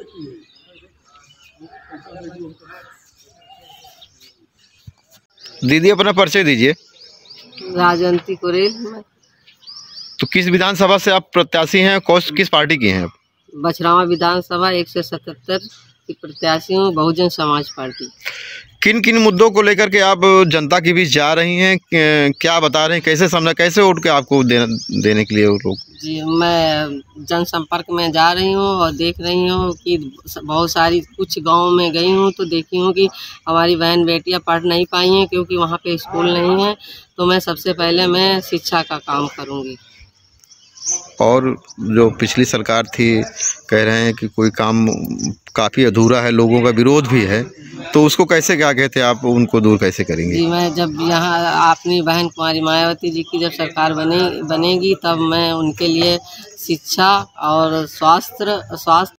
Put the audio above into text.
दीदी अपना परिचय दीजिए। राजवंती कुरेल। तो किस विधानसभा से आप प्रत्याशी हैं, किस पार्टी की हैं आप? बछरावा विधानसभा 177 की प्रत्याशी हूँ, बहुजन समाज पार्टी। किन किन मुद्दों को लेकर के आप जनता के बीच जा रही हैं, क्या बता रहे हैं, कैसे समझ, कैसे वोट के आपको देने के लिए वो लोग? जी, मैं जनसंपर्क में जा रही हूँ और देख रही हूँ कि बहुत सारी कुछ गाँव में गई हूँ तो देखी हूँ कि हमारी बहन बेटियाँ पढ़ नहीं पाई हैं क्योंकि वहाँ पे स्कूल नहीं है। तो मैं सबसे पहले मैं शिक्षा का काम करूँगी। और जो पिछली सरकार थी, कह रहे हैं कि कोई काम काफ़ी अधूरा है, लोगों का विरोध भी है, तो उसको कैसे, क्या कहते हैं आप, उनको दूर कैसे करेंगे? जी, मैं जब यहाँ अपनी बहन कुमारी मायावती जी की जब सरकार बनेगी तब मैं उनके लिए शिक्षा और स्वास्थ्य